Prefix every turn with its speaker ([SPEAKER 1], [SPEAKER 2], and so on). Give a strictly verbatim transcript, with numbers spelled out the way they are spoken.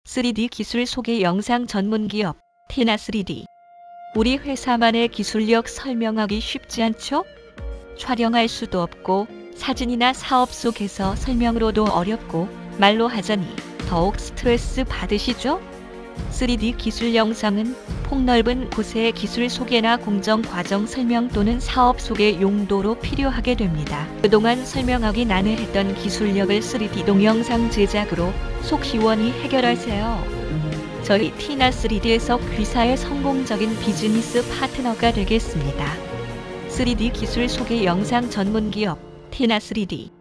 [SPEAKER 1] 쓰리디 기술 소개 영상 전문 기업 티나 쓰리디. 우리 회사만의 기술력 설명하기 쉽지 않죠? 촬영할 수도 없고 사진이나 사업 속에서 설명으로도 어렵고 말로 하자니 더욱 스트레스 받으시죠? 쓰리디 기술 영상은 폭넓은 곳의 기술 소개나 공정 과정 설명 또는 사업 소개 용도로 필요하게 됩니다. 그동안 설명하기 난해했던 기술력을 쓰리디 동영상 제작으로 속 시원히 해결하세요. 저희 티나 쓰리디에서 귀사의 성공적인 비즈니스 파트너가 되겠습니다. 쓰리디 기술 소개 영상 전문 기업 티나 쓰리디.